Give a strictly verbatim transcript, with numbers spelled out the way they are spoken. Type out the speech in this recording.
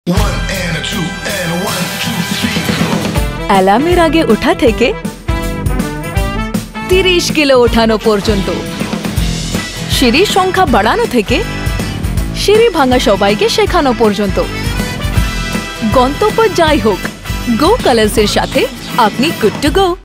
অ্যালার্মের আগে ওঠা থেকে তিরিশ কিলো ওঠানো পর্যন্ত, সিঁড়ির সংখ্যা বাড়ানো থেকে সিঁড়ি ভাঙা সবাইকে শেখানো পর্যন্ত, গন্তব্য যাই হোক, গো কালার্সের সাথে আপনি গুড টু গো।